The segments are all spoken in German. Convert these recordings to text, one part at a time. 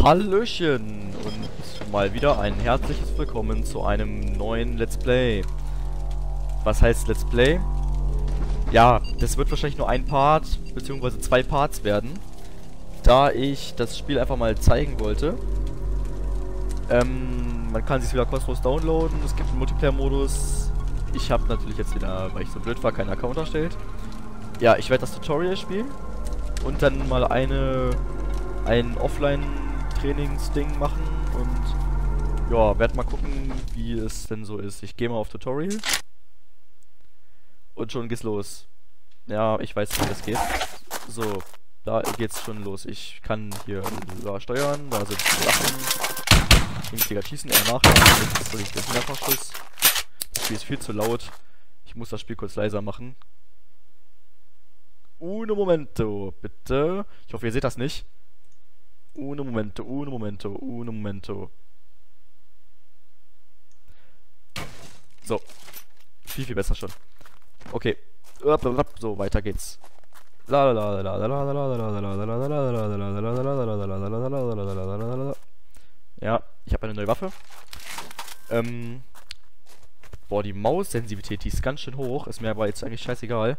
Hallöchen und mal wieder ein herzliches Willkommen zu einem neuen Let's Play. Was heißt Let's Play? Ja, das wird wahrscheinlich nur ein Part, beziehungsweise zwei Parts werden, da ich das Spiel einfach mal zeigen wollte. Man kann sich wieder kostenlos downloaden, es gibt einen Multiplayer-Modus. Ich habe natürlich jetzt wieder, weil ich so blöd war, keinen Account erstellt. Ja, ich werde das Tutorial spielen und dann mal ein Offline-Trainingsding machen und ja, werde mal gucken, wie es denn so ist. Ich gehe mal auf Tutorial und schon geht's los. Ja, ich weiß, wie das geht. So, da geht's schon los. Ich kann hier da steuern, da sind die Sachen. Linksklick schießen, eher nachladen, jetzt drücke ich den Fingerverschluss. Das Spiel ist viel zu laut. Ich muss das Spiel kurz leiser machen. Uno momento, bitte. Ich hoffe, ihr seht das nicht. Uno momento, uno momento, uno momento. So. Viel, viel besser schon. Okay. So, weiter geht's. Ja, ich habe eine neue Waffe. Boah, die Maussensitivität, die ist ganz schön hoch. Ist mir aber jetzt eigentlich scheißegal.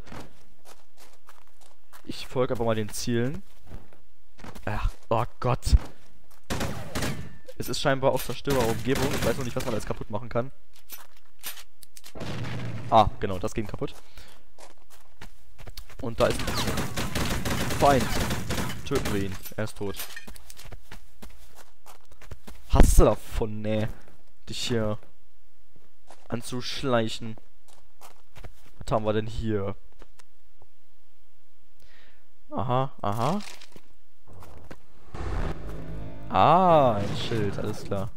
Ich folge einfach mal den Zielen. Ach, oh Gott. Es ist scheinbar auch zerstörbare Umgebung. Ich weiß noch nicht, was man alles kaputt machen kann. Ah, genau, das ging kaputt. Und da ist ein Feind. Töten wir ihn. Er ist tot. Hast du davon, ne? Dich hier anzuschleichen. Was haben wir denn hier? Aha, aha. Ah, ein Schild, alles klar.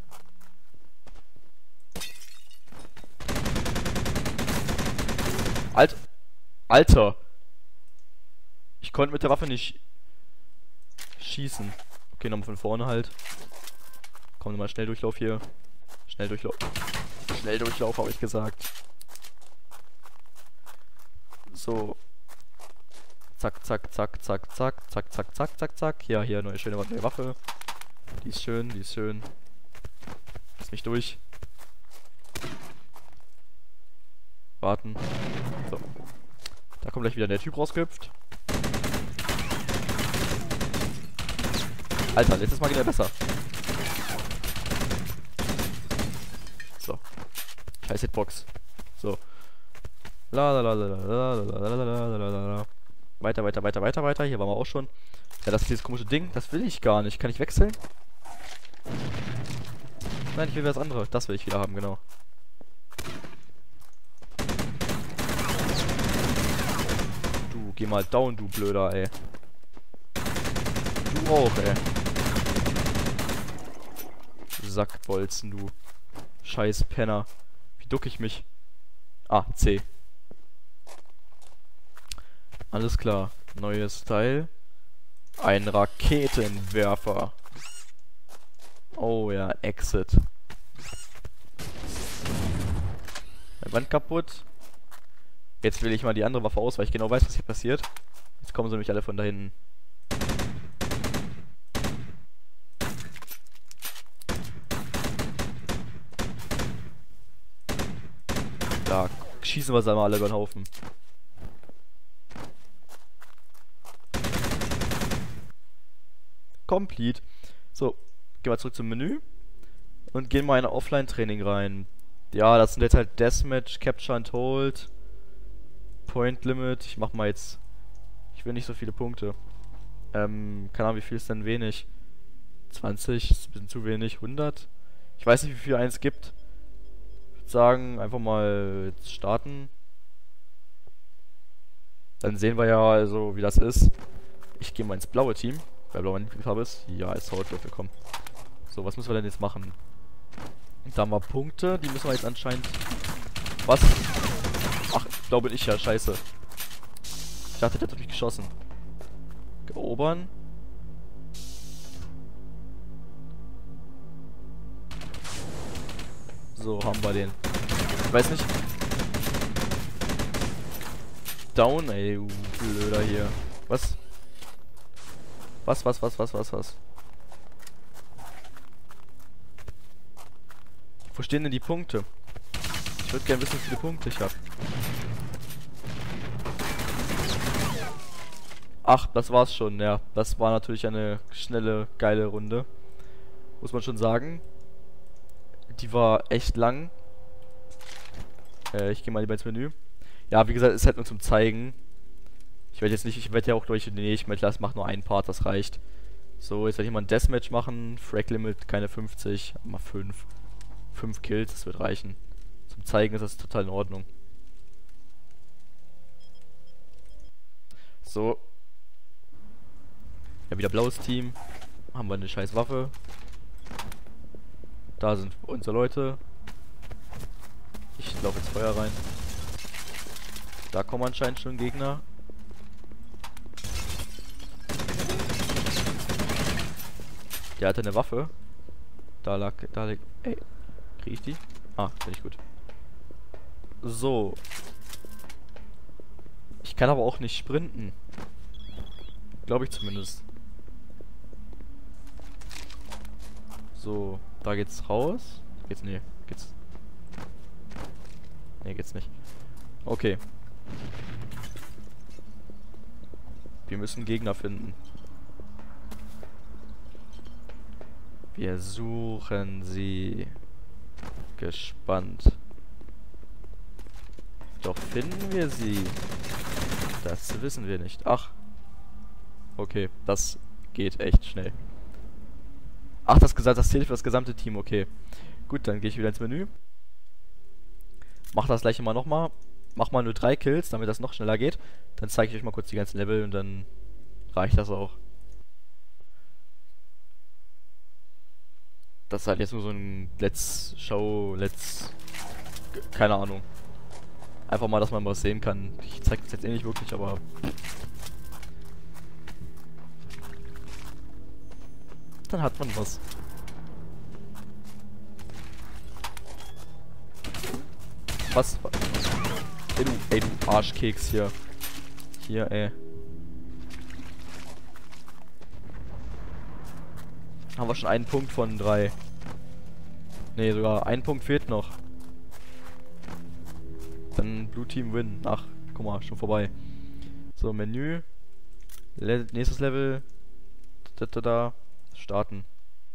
Alter! Ich konnte mit der Waffe nicht schießen. Okay, nochmal von vorne halt. Komm, nochmal Schnelldurchlauf hier. Schnelldurchlauf. Schnelldurchlauf, habe ich gesagt. So. Zack, zack, zack, zack, zack, zack, zack, zack, zack, zack. Ja, hier, neue schöne neue Waffe. Die ist schön, die ist schön. Lass mich durch. Warten. So. Da kommt gleich wieder der Typ rausgehüpft. Alter, letztes Mal geht er besser. So. Scheiß Hitbox. So. Weiter, weiter, weiter, weiter, weiter. Hier waren wir auch schon. Ja, das ist dieses komische Ding. Das will ich gar nicht. Kann ich wechseln? Nein, ich will das andere. Das will ich wieder haben, genau. Du, geh mal down, du Blöder, ey. Du auch, ey. Sackbolzen, du. Scheiß Penner. Wie duck ich mich? Ah, C. Alles klar. Neues Teil. Ein Raketenwerfer. Oh ja, Exit. Meine Wand kaputt. Jetzt wähle ich mal die andere Waffe aus, weil ich genau weiß, was hier passiert. Jetzt kommen sie nämlich alle von da hinten. Da schießen wir sie einmal alle über den Haufen. Complete. So, gehen wir zurück zum Menü und gehen mal in ein Offline-Training rein. Ja, das sind jetzt halt Deathmatch, Capture and Hold, Point Limit. Ich mach mal jetzt. Ich will nicht so viele Punkte. Keine Ahnung, wie viel ist denn wenig? 20 ist ein bisschen zu wenig. 100? Ich weiß nicht, wie viel eins gibt. Ich würde sagen, einfach mal jetzt starten. Dann sehen wir ja also, wie das ist. Ich gehe mal ins blaue Team. Weil blau meine Lieblingsfarbe ist. Ja, ist Hautwürfel, komm. So, was müssen wir denn jetzt machen? Da haben wir Punkte, die müssen wir jetzt anscheinend... Was? Ach, glaube ich ja, scheiße. Ich dachte, der hat mich geschossen. Erobern. So, haben wir den. Ich weiß nicht. Down, ey, du Blöder hier. Was? Was? Wo stehen denn die Punkte? Ich würde gerne wissen, wie viele Punkte ich habe. Ach, das war's schon, ja. Das war natürlich eine schnelle, geile Runde. Muss man schon sagen. Die war echt lang. Ich gehe mal lieber ins Menü. Ja, wie gesagt, ist halt nur zum Zeigen. Ich werde jetzt nicht, ich werde ja auch durch, nee, ich mach nur einen Part, das reicht. So, jetzt werde ich mal ein Deathmatch machen. Frag Limit, keine 50, mal 5. 5 Kills, das wird reichen. Zum Zeigen ist das total in Ordnung. So. Ja, wieder blaues Team. Haben wir eine scheiß Waffe. Da sind unsere Leute. Ich laufe ins Feuer rein. Da kommen anscheinend schon Gegner. Der hatte eine Waffe. Da liegt. Ey. Krieg ich die? Ah, finde ich gut. So. Ich kann aber auch nicht sprinten. Glaube ich zumindest. So, da geht's raus. Geht's? Nee, geht's. Nee, geht's nicht. Okay. Wir müssen Gegner finden. Wir suchen sie. Gespannt. Doch finden wir sie. Das wissen wir nicht. Ach. Okay, das geht echt schnell. Ach, das zählt für das gesamte Team, okay. Gut, dann gehe ich wieder ins Menü. Mach das gleiche mal nochmal. Mach mal nur 3 Kills, damit das noch schneller geht. Dann zeige ich euch mal kurz die ganzen Level und dann reicht das auch. Das ist halt jetzt nur so ein keine Ahnung. Einfach mal, dass man was sehen kann. Ich zeige das jetzt eh nicht wirklich, aber... Dann hat man was. Was? Ey, du Arschkeks hier. Hier, ey. Haben wir schon einen Punkt von 3. Ne, sogar ein Punkt fehlt noch. Dann Blue Team Win. Ach, guck mal, schon vorbei. So, Menü. Nächstes Level. Da. Starten.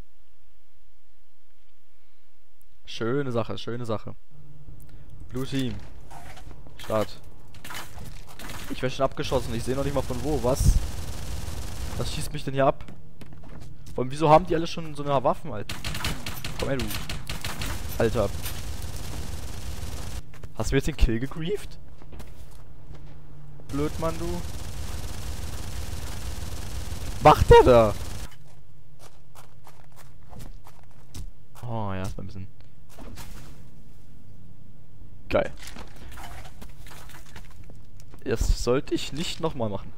Schöne Sache, schöne Sache. Blue Team. Start. Ich werde schon abgeschossen. Ich sehe noch nicht mal von wo. Was? Was schießt mich denn hier ab? Und wieso haben die alle schon so eine Waffen, Alter? Komm her, du. Alter. Hast du mir jetzt den Kill gegrieft? Blöd, Mann, du. Macht der da? Oh, ja, ist mal ein bisschen... Geil. Das sollte ich nicht nochmal machen.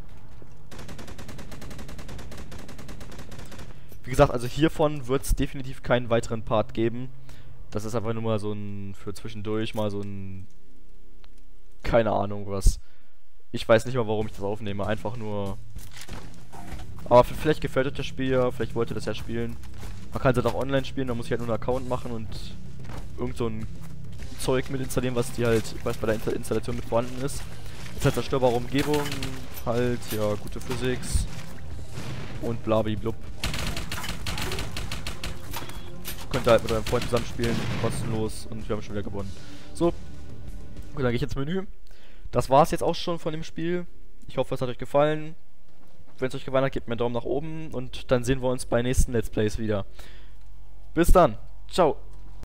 Wie gesagt, also hiervon wird es definitiv keinen weiteren Part geben. Das ist einfach nur mal so ein... für zwischendurch mal so ein... keine Ahnung was. Ich weiß nicht mal, warum ich das aufnehme. Einfach nur... Aber vielleicht gefällt euch das Spiel ja. Vielleicht wollt ihr das ja spielen. Man kann es halt auch online spielen. Da muss ich halt nur einen Account machen und irgend so ein Zeug mit installieren, was bei der Installation mit vorhanden ist. Ist halt zerstörbare Umgebung. Halt, ja, gute Physics. Und blabiblub. Könnt ihr halt mit eurem Freund zusammenspielen, kostenlos, und wir haben schon wieder gewonnen. So, gut, dann gehe ich ins Menü. Das war es jetzt auch schon von dem Spiel. Ich hoffe, es hat euch gefallen. Wenn es euch gefallen hat, gebt mir einen Daumen nach oben und dann sehen wir uns bei nächsten Let's Plays wieder. Bis dann. Ciao.